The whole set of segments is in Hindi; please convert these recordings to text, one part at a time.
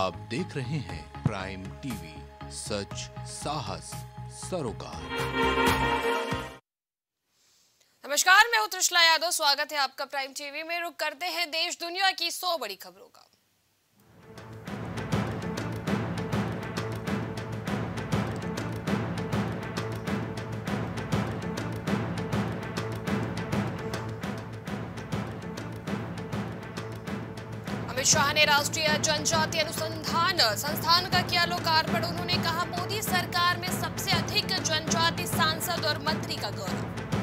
आप देख रहे हैं प्राइम टीवी, सच साहस सरोकार। नमस्कार, मैं हूं त्रिशला यादव। स्वागत है आपका प्राइम टीवी में। रुक करते हैं देश दुनिया की 100 बड़ी खबरों का। अमित शाह ने राष्ट्रीय जनजाति अनुसंधान संस्थान का किया लोकार्पण। उन्होंने कहा, मोदी सरकार में सबसे अधिक जनजाति सांसद और मंत्री का गौरव।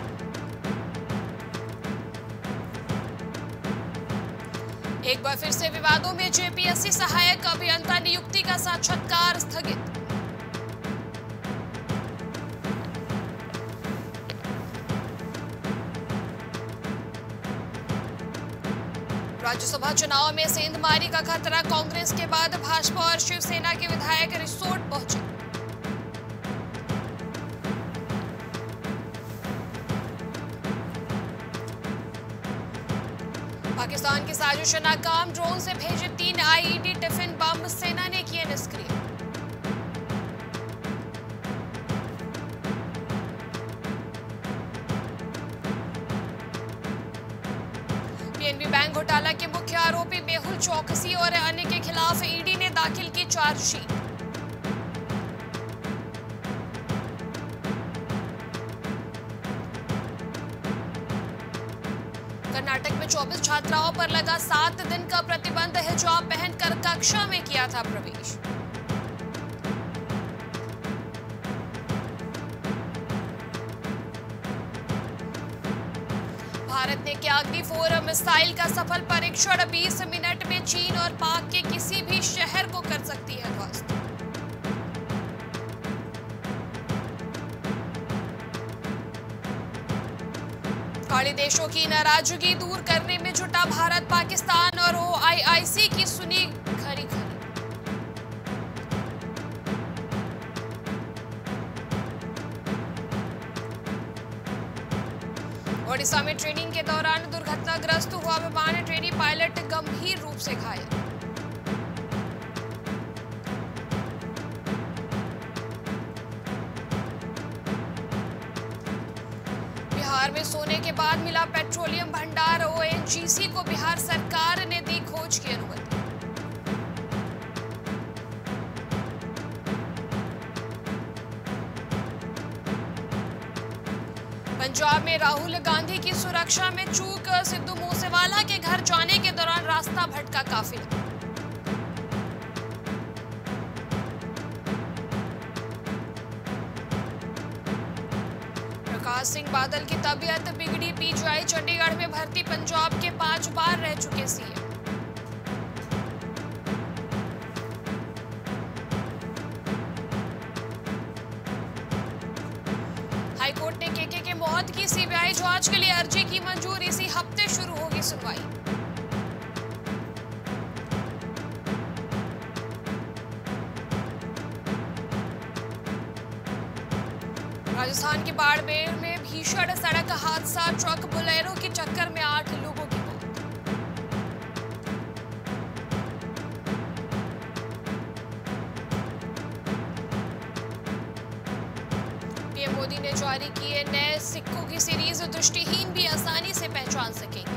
एक बार फिर से विवादों में जेपीएससी सहायक अभियंता नियुक्ति का साक्षात्कार स्थगित। राज्यसभा चुनाव में सेंधमारी का खतरा। कांग्रेस के बाद भाजपा और शिवसेना के विधायक रिसोर्ट पहुंचे। पाकिस्तान की साजिश नाकाम। ड्रोन से भेजे 3 आईईडी टिफिन बम सेना ने किए निष्क्रिय। पीएनबी बैंक घोटाला के मुख्य आरोपी मेहुल चौकसी और अन्य के खिलाफ ईडी ने दाखिल की चार्जशीट। कर्नाटक में 24 छात्राओं पर लगा 7 दिन का प्रतिबंध। हिजाब पहनकर कक्षा में किया था प्रवेश। भारत ने किया अग्नि-4 मिसाइल का सफल परीक्षण। 20 मिनट में चीन और पाक के किसी भी शहर को कर सकती है ध्वस्त। खाड़ी देशों की नाराजगी दूर करने में जुटा भारत। पाकिस्तान और ओआईसी की सुनी खरी खरी। ओडिशा में ट्रेनिंग के दौरान दुर्घटनाग्रस्त हुआ विमान। ट्रेनी पायलट गंभीर रूप से घायल। बिहार में सोने के बाद मिला पेट्रोलियम भंडार। ओएनजीसी को बिहार सरकार ने दी खोज की अनुमति। पंजाब में राहुल गांधी की सुरक्षा में चूक। सिद्धू मूसेवाला के घर जाने के दौरान रास्ता भटका काफिला। प्रकाश सिंह बादल की तबीयत बिगड़ी। पीजीआई चंडीगढ़ में भर्ती। पंजाब के 5 बार रह चुके सीएम। हाईकोर्ट ने केके के मौत की सीबीआई जांच के लिए अर्जी की मंजूरी। इसी हफ्ते शुरू होगी सुनवाई। राजस्थान के बाड़मेर में भीषण सड़क हादसा। ट्रक बोलेरो की टक्कर में 8 लोगों की मौत। पीएम मोदी ने जारी किए नए सिक्कों की सीरीज। दृष्टिहीन भी आसानी से पहचान सकेंगे।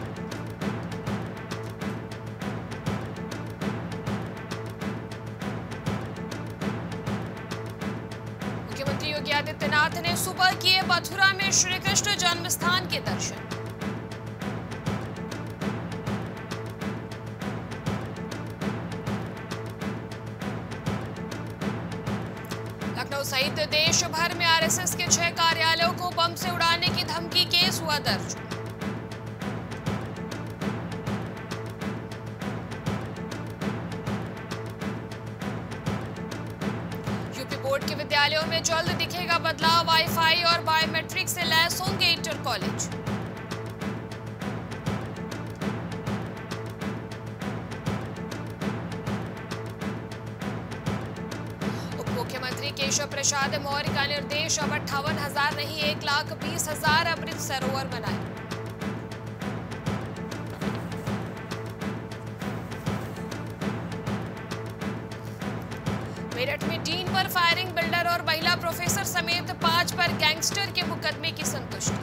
मुख्यमंत्री योगी आदित्यनाथ ने सुबह किए मथुरा में श्री कृष्ण जन्मस्थान के दर्शन। लखनऊ सहित देश भर में आरएसएस के 6 कार्यालयों को बम से उड़ाने की धमकी। केस हुआ दर्ज। यूपी बोर्ड के विद्यालयों में जल्द दिखेगा बदलाव। वाईफाई और बायोमेट्रिक से लैस होंगे इंटर कॉलेज। मुख्यमंत्री केशव प्रसाद मौर्य का निर्देश। अब 58,000 नहीं 1,20,000 अमृत सरोवर बनाए। डीन पर फायरिंग, बिल्डर और महिला प्रोफेसर समेत 5 पर गैंगस्टर के मुकदमे की संतुष्टि।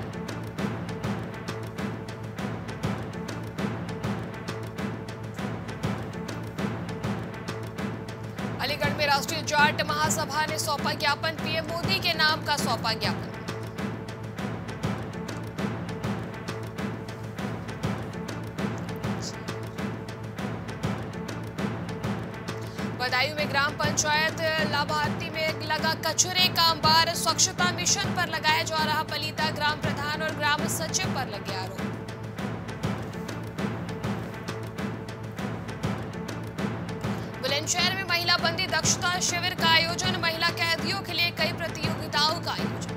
अलीगढ़ में राष्ट्रीय जाट महासभा ने सौंपा ज्ञापन, पीएम मोदी के नाम का सौंपा ज्ञापन। बदायूं में ग्राम पंचायत लाभार्थी में लगा कचरे का अंबार, स्वच्छता मिशन पर लगाया जा रहा पलीता, ग्राम प्रधान और ग्राम सचिव पर लगे आरोप। बुलंदशहर में महिला बंदी दक्षता शिविर का आयोजन, महिला कैदियों के लिए कई प्रतियोगिताओं का आयोजन।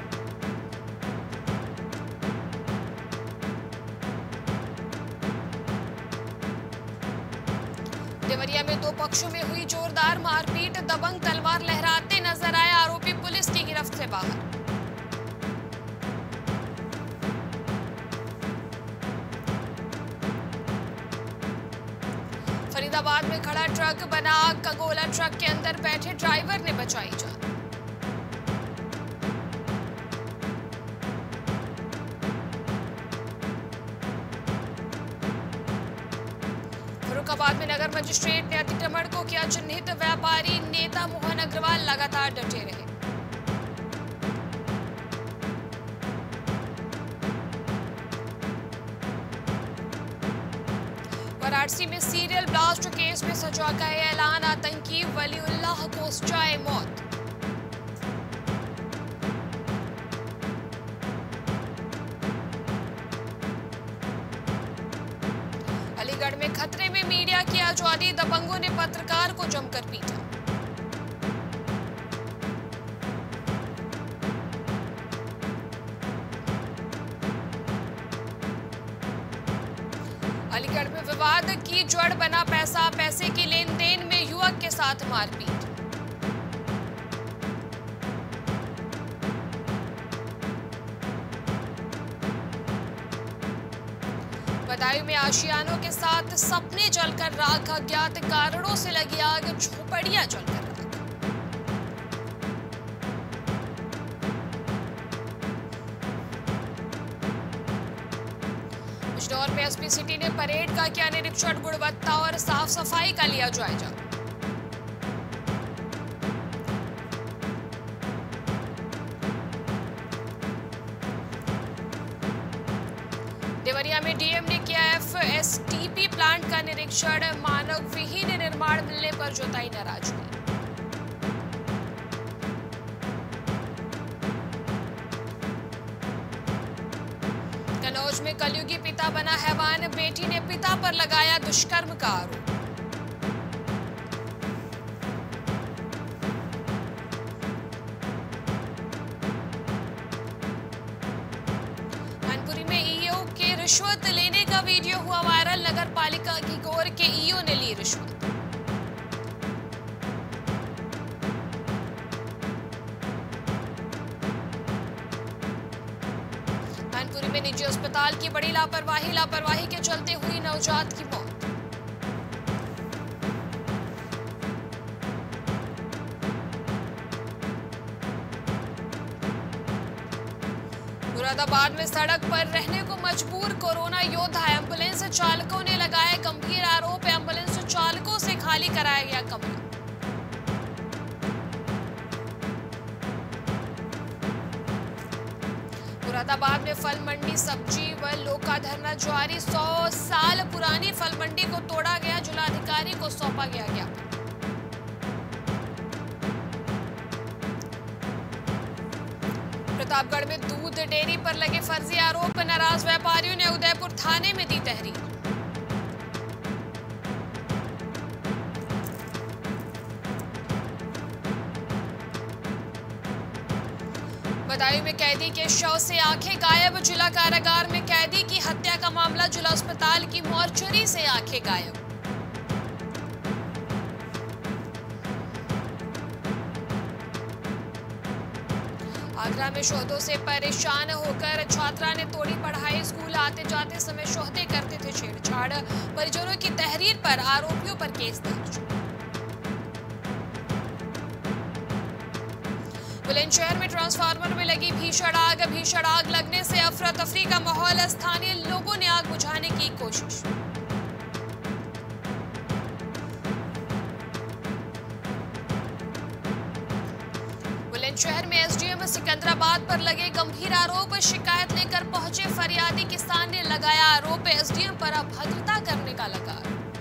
देवरिया में 2 पक्षों में हुई जोरदार मारपीट, दबंग तलवार लहराते नजर आए आरोपी पुलिस की गिरफ्त से बाहर। फरीदाबाद में खड़ा ट्रक बना आग का गोला, ट्रक के अंदर बैठे ड्राइवर ने बचाई जान। फरुखाबाद में नगर मजिस्ट्रेट ने अतिक्रमण को किया चिन्हित, व्यापारी नेता मोहन अग्रवाल लगातार डटे रहे। वाराणसी में सीरियल ब्लास्ट केस में सजा का ऐलान, आतंकी वलीउल्लाह को जाए मौत। अलीगढ़ में खतरे में मीडिया की आजादी, दबंगों ने पत्रकार को जमकर पीटा। अलीगढ़ में विवाद की जड़ बना पैसा, पैसे की लेन देन में युवक के साथ मारपीट। बदायूं में आशियानों के साथ सपने जलकर राख, अज्ञात कारणों से लगी आग, झोपड़ियां जलकर राख। बिजनौर में एसपी सिटी ने परेड का किया निरीक्षण, गुणवत्ता और साफ सफाई का लिया जायजा। देवरिया में डीएम ने किया एफएसटीपी प्लांट का निरीक्षण, मानव विहीन निर्माण मिलने पर जताई नाराजगी। कन्नौज में कलयुगी पिता बना हैवान, बेटी ने पिता पर लगाया दुष्कर्म का आरोप। रिश्वत लेने का वीडियो हुआ वायरल, नगर पालिका की गोर के ईओ ने ली रिश्वत। मैनपुरी में निजी अस्पताल की बड़ी लापरवाही के चलते हुई नवजात की मौत। मुरादाबाद में सड़क पर रहने को मजबूर कोरोना योद्धा, एम्बुलेंस चालकों ने लगाए गंभीर आरोप, एम्बुलेंस चालकों से खाली कराया गया कमरा। मुरादाबाद में फल मंडी सब्जी व लोका धरना जारी, 100 साल पुरानी फल मंडी को तोड़ा गया, जिलाधिकारी को सौंपा गया ज्ञापन। प्रतापगढ़ में दूध डेयरी पर लगे फर्जी आरोप, नाराज व्यापारियों ने उदयपुर थाने में दी तहरीर। बदायूं में कैदी के शव से आंखें गायब, जिला कारागार में कैदी की हत्या का मामला, जिला अस्पताल की मॉर्चरी से आंखें गायब। आगरा में शोधों से परेशान होकर छात्रा ने तोड़ी पढ़ाई, स्कूल आते जाते समय शोधे करते थे छेड़छाड़, परिजनों की तहरीर पर आरोपियों पर केस दर्ज। बुलंदशहर में ट्रांसफार्मर में लगी भीषण आग लगने से अफरा तफरी का माहौल। स्थानीय लोगों ने आग बुझाने की कोशिश। बुलंदशहर में एसडीएम सिकंदराबाद पर लगे गंभीर आरोप। शिकायत लेकर पहुंचे फरियादी किसान ने लगाया आरोप। एसडीएम पर अभद्रता करने का लगा।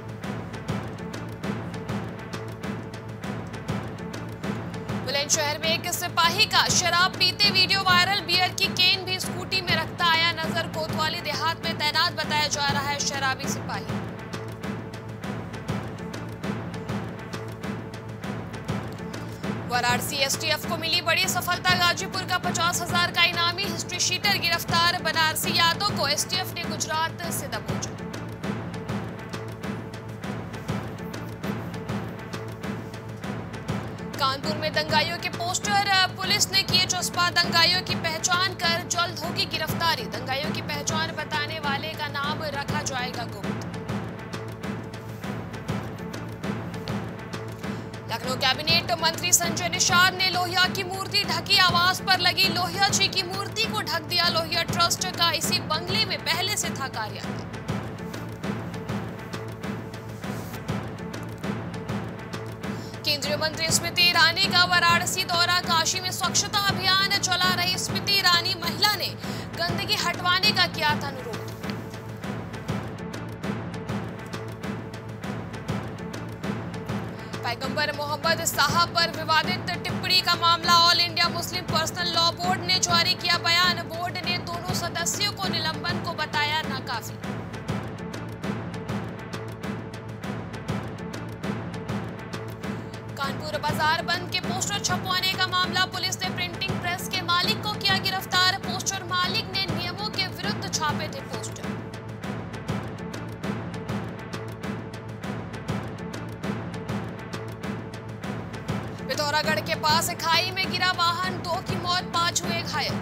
बुलंदशहर में एक सिपाही का शराब पीते वीडियो वायरल। बियर की केन भी स्कूटी में रखता आया नजर। कोतवाली देहात में तैनात बताया जा रहा है शराबी सिपाही। वाराणसी एसटीएफ को मिली बड़ी सफलता। गाजीपुर का 50,000 का इनामी हिस्ट्री शीटर गिरफ्तार। बनारसी यादव को एसटीएफ ने गुजरात से दबोचा। कानपुर में दंगाइयों के पोस्टर। पुलिस ने किए चस्पा। दंगाइयों की पहचान कर जल्द होगी गिरफ्तारी। दंगाइयों की पहचान बताने वाले का नाम रखा जाएगा गुप्त। लखनऊ कैबिनेट मंत्री संजय निषाद ने लोहिया की मूर्ति ढकी। आवास पर लगी लोहिया जी की मूर्ति को ढक दिया। लोहिया ट्रस्ट का इसी बंगले में पहले से था कार्यालय। केंद्रीय मंत्री स्मृति ईरानी का वाराणसी दौरा। काशी में स्वच्छता अभियान चला रही स्मृति ईरानी महिला ने गंदगी हटवाने का किया था अनुरोध। पैगंबर मोहम्मद साहब पर विवादित टिप्पणी का मामला। All India Muslim personal law board ने जारी किया बयान। बोर्ड ने दोनों सदस्यों को निलंबन को बताया नाकाफी। कानपुर बाजार बंद के पोस्टर छपवाने का मामला। पुलिस ने प्रिंटिंग प्रेस के मालिक को किया गिरफ्तार। पोस्टर मालिक ने नियमों के विरुद्ध छापे थे पोस्टर। पिथौरागढ़ के पास खाई में गिरा वाहन। 2 की मौत, 5 हुए घायल।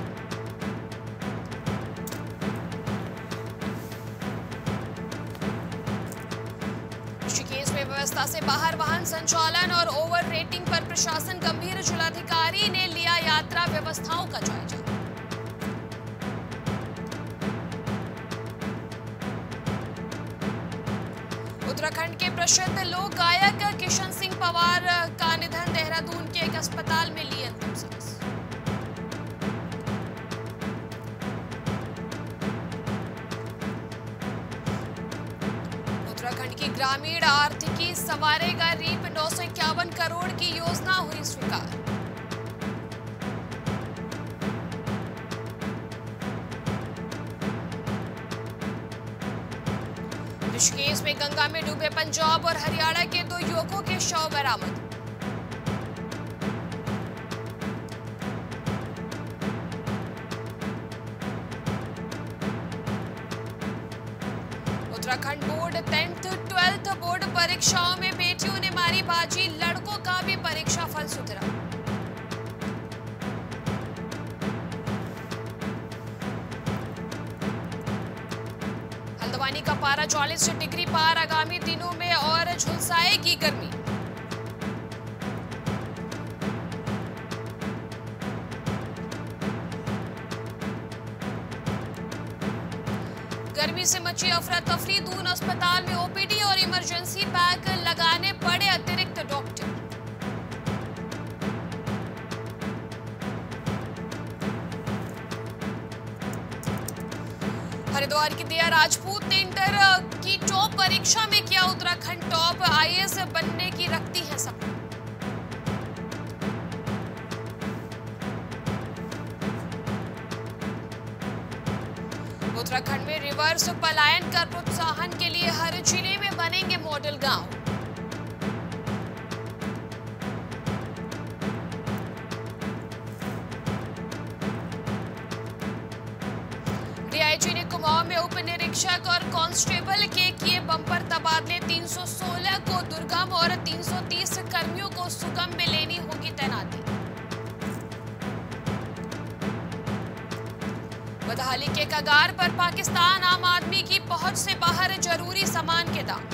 ऋषिकेश में व्यवस्था से बाहर वाहन संचालन और ओवर रेटिंग पर प्रशासन गंभीर। जिलाधिकारी ने लिया यात्रा व्यवस्थाओं का जायजा। उत्तराखंड के प्रसिद्ध लोक गायक किशन सिंह पवार का निधन। देहरादून के एक अस्पताल में ली अंतिम सांस। उत्तराखंड की ग्रामीण आर्थिकी संवारेगा रीप। 951 करोड़ की योजना हुई स्वीकार। ऋषिकेश में गंगा में डूबे पंजाब और हरियाणा के 2 युवकों के शव बरामद। Uttarakhand board 10th 12th board परीक्षाओं में बेटियों ने मारी बाजी। लड़कों का भी परीक्षा फल सुधरा। हल्द्वानी का पारा 40 डिग्री पार। आगामी दिनों में और झुलसाएगी गर्मी। गर्मी से मची अफरा तफरी। दून अस्पताल में ओपीडी और इमरजेंसी बैग लगाने पड़े अतिरिक्त डॉक्टर। हरिद्वार की दिया राजपूत ने इंटर की टॉप परीक्षा में किया उत्तराखंड टॉप। आईएएस बनने की रखती है सपना। उत्तराखंड में रिवर्स पलायन कर प्रोत्साहन के लिए हर जिले में बनेंगे मॉडल गांव। डीआईजी ने कुमाऊं में उप निरीक्षक और कांस्टेबल के किए बम्पर तबादले। 316 को दुर्गम और 330 कर्मियों को सुगम में लेनी होगी तैनाती। बदहाली के कगार पर पाकिस्तान। आम आदमी की पहुंच से बाहर जरूरी सामान के दाम।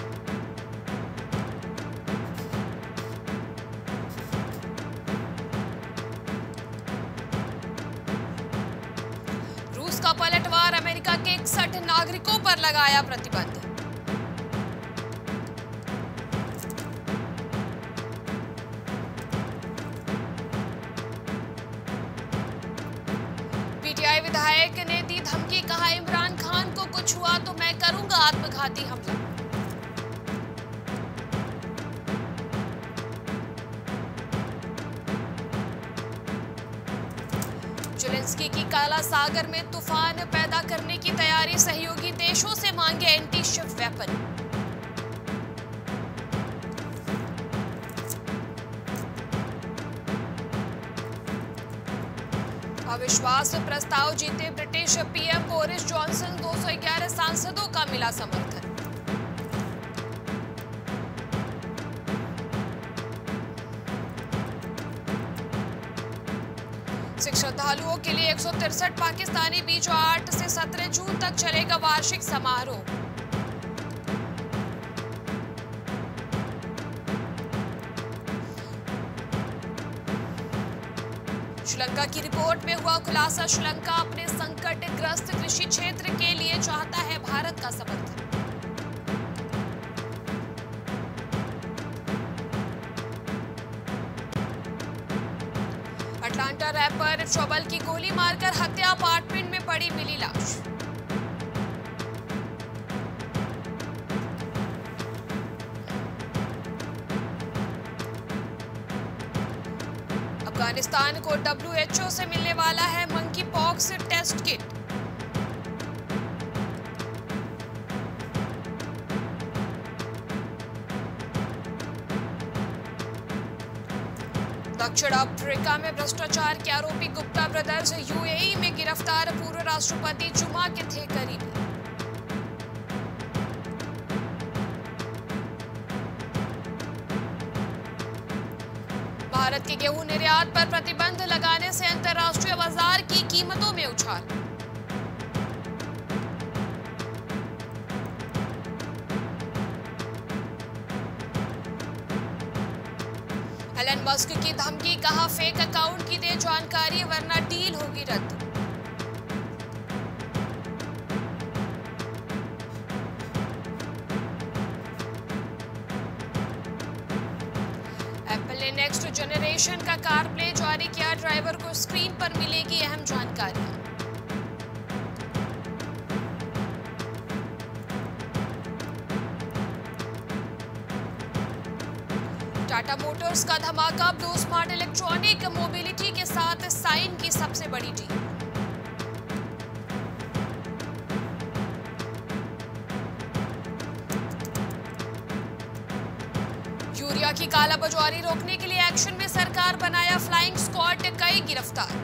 का पलटवार, अमेरिका के 61 नागरिकों पर लगाया प्रतिबंध। पीटीआई विधायक ने दी धमकी, कहा इमरान खान को कुछ हुआ तो मैं करूंगा आत्मघाती हमला। जेलेंस्की की काला सागर में तूफान पैदा करने की तैयारी, सहयोगी देशों से मांगे एंटी शिप वेपन। अविश्वास प्रस्ताव जीते ब्रिटिश पीएम बोरिस जॉनसन, 211 सांसदों का मिला समर्थन। सिख श्रद्धालुओं के लिए 163 पाकिस्तानी बीजों, 8 से 17 जून तक चलेगा वार्षिक समारोह। श्रीलंका की रिपोर्ट में हुआ खुलासा, श्रीलंका अपने संकटग्रस्त कृषि क्षेत्र के लिए चाहता है भारत का समर्थन। अटलांटा रैपर ट्रबल की गोली मारकर हत्या, अपार्टमेंट में पड़ी मिली लाश। अफगानिस्तान को WHO से मिलने वाला है मंकी पॉक्स टेस्ट किट। दक्षिण अफ्रीका में भ्रष्टाचार के आरोपी गुप्ता ब्रदर्स UAE में गिरफ्तार, पूर्व राष्ट्रपति जुमा के थे करीबी। भारत के गेहूं निर्यात पर प्रतिबंध लगाने से अंतर्राष्ट्रीय बाजार की कीमतों में उछाल। एलन मस्क की धमकी, कहा फेक अकाउंट की दे जानकारी वरना डील होगी रद्द। एप्पल ने नेक्स्ट जनरेशन का कार प्ले जारी किया, ड्राइवर को स्क्रीन पर मिलेगी अहम जानकारी। टाटा मोटर्स का धमाका, ब्लू स्मार्ट इलेक्ट्रॉनिक मोबिलिटी के साथ साइन की सबसे बड़ी डील। यूरिया की कालाबाजारी रोकने के लिए एक्शन में सरकार बनाया फ्लाइंग स्क्वाड, कई गिरफ्तार।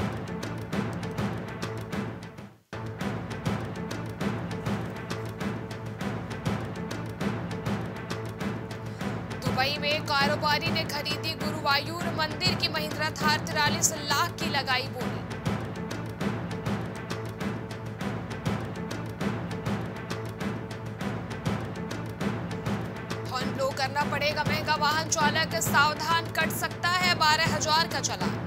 दुबई में कारोबारी ने खरीदी गुरुवायूर मंदिर की महिंद्रा थार, 43 लाख की लगाई बोली। हॉर्न ब्लो करना पड़ेगा महंगा, वाहन चालक सावधान, कट सकता है 12,000 का चालान।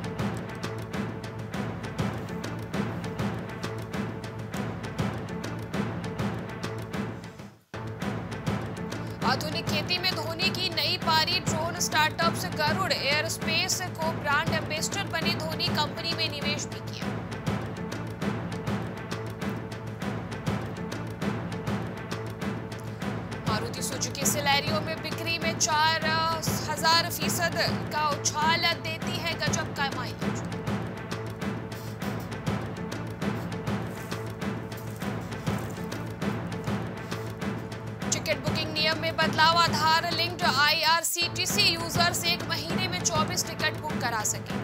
आधुनिक खेती में धोनी की नई पारी, ड्रोन स्टार्टअप्स गरुड़ एयरस्पेस को ब्रांड एम्बेसडर बने धोनी, कंपनी में निवेश भी किया। मारुति सुजुकी सिलेरियो में बिक्री में 4000% का उछाल, देती है गजब का माइलेज। टिकट बुकिंग नियम में बदलाव, आधार लिंक्ड IRCTC यूजर्स 1 महीने में 24 टिकट बुक करा सकेंगे।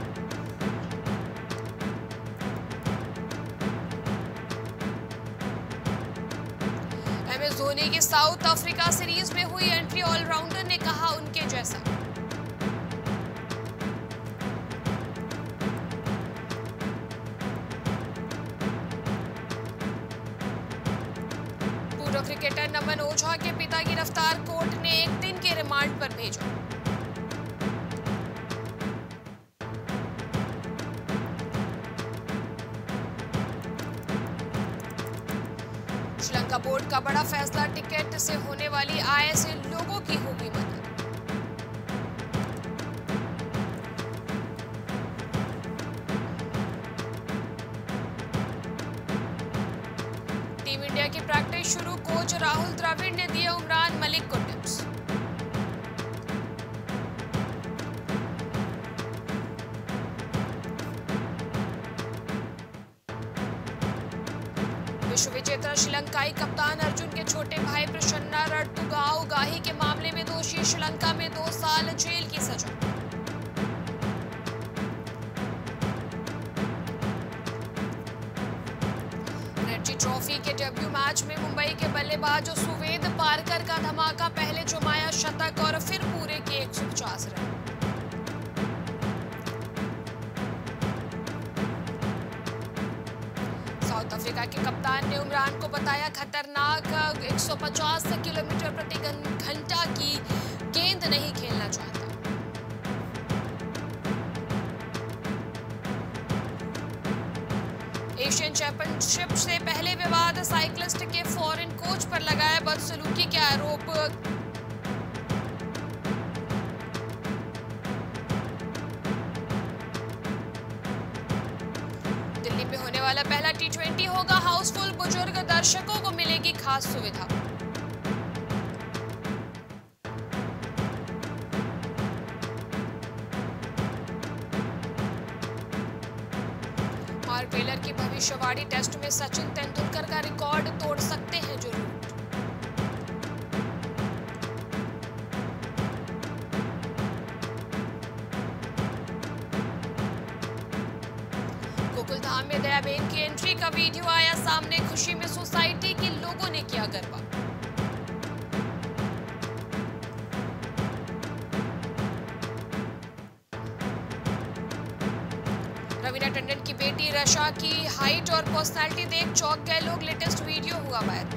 MS धोनी की साउथ अफ्रीका सीरीज में हुई एंट्री, ऑलराउंडर ने कहा उनके जैसा। पूर्व क्रिकेटर नमन ओझा के पिता गिरफ्तार, कोर्ट ने 1 दिन के रिमांड पर भेजा। श्रीलंका बोर्ड का बड़ा फैसला, टिकट से होने वाली आय से लोगों की होगी मदद। टीम इंडिया की प्रैक्टिस शुरू, कोच राहुल द्रविड़ ने दिए उमरान मलिक को टिप्स। विश्व विजेता श्रीलंकाई कप्तान अर्जुन के छोटे भाई प्रसन्ना रडतुगाव गाही के मामले में दोषी, श्रीलंका में 2 साल जेल की सजा। रणजी ट्रॉफी के डेब्यू मैच में मुंबई के बल्लेबाज सुवेद पारकर का धमाका, पहले जमाया शतक और फिर पूरे किए 150 रन। साउथ अफ्रीका के कप्तान ने उमरान को बताया खतरनाक, 150 किलोमीटर प्रति घंटा की गेंद नहीं खेलना चाहता। एशियन चैंपियनशिप से पहले विवाद, साइक्लिस्ट के फॉरेन कोच पर लगाया बदसलूकी के आरोप। दिल्ली में होने वाला पहला T20 होगा हाउसफुल, बुजुर्ग दर्शकों को मिलेगी खास सुविधा। मार्क टेलर की भविष्यवाणी, टेस्ट में सचिन तेंदुलकर का रिकॉर्ड तोड़ सकते हैं जरूर। गोकुलधाम में दयाबेन की एंट्री का वीडियो आया सामने, खुशी में सोसाइटी के लोगों ने किया गरबा। रवीना टंडन की बेटी रशा की हाइट और पर्सनालिटी देख चौंक गए लोग, लेटेस्ट वीडियो हुआ वायरल।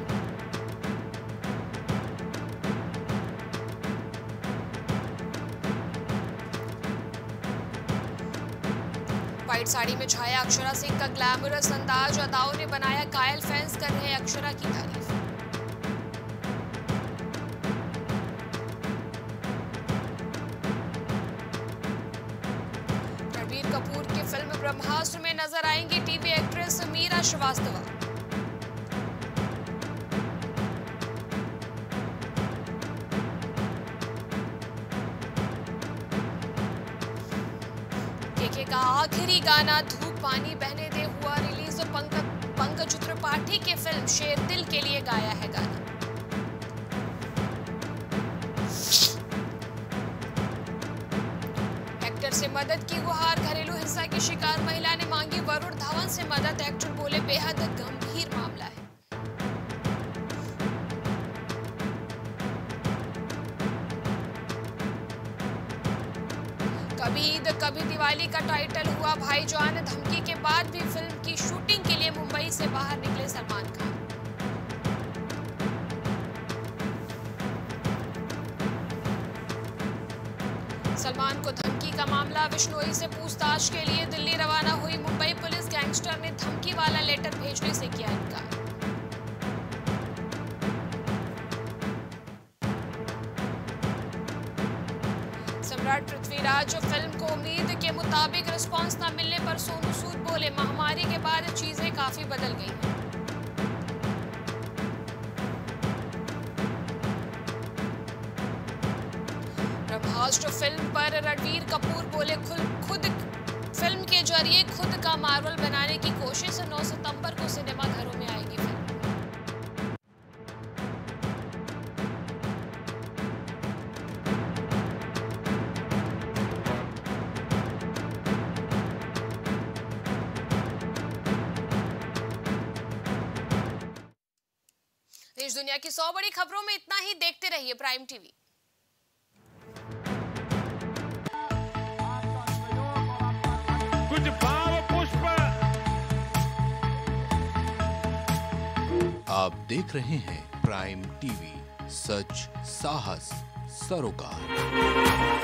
व्हाइट साड़ी में छाया अक्षरा सिंह का ग्लैमरस अंदाज, अदाओं ने बनाया कायल, फैंस कर रहे हैं अक्षरा की तारीफ। रणबीर कपूर की फिल्म ब्रह्मास्त्र में नजर आएंगी टीवी एक्ट्रेस मीरा श्रीवास्तव। केके का आखिरी गाना धूप पानी बहने दे हुआ रिलीज, पंकज त्रिपाठी की फिल्म शेर दिल के लिए गाया है गाना। एक्टर से मदद की गुहार, घरेलू हिंसा की शिकार महिला ने मांगी वरुण धवन से मदद, एक्टर बोले बेहद गंभीर मामला है। कभी ईद कभी दिवाली का टाइटल हुआ भाईजान, धमकी के बाद भी फिल्म की शूटिंग के लिए मुंबई से बाहर निकले सलमान खान। सलमान को धमकी का मामला, बिश्नोई से पूछताछ के लिए दिल्ली रवाना हुई मुंबई पुलिस, गैंगस्टर ने धमकी वाला लेटर भेजने से किया इनकार। सम्राट पृथ्वीराज फिल्म को उम्मीद के मुताबिक रिस्पांस न मिलने पर सोनू सूद बोले महामारी के बाद चीजें काफी बदल गई हैं। ब्रह्मास्त्र फिल्म पर रणबीर कपूर बोले खुद फिल्म के जरिए खुद का मार्वल बनाने की कोशिश, 9 सितंबर को सिनेमाघरों में आएगी फिल्म। देश दुनिया की 100 बड़ी खबरों में इतना ही। देखते रहिए प्राइम टीवी। कुछ भाव पुष्प। आप देख रहे हैं प्राइम टीवी, सच साहस सरोकार।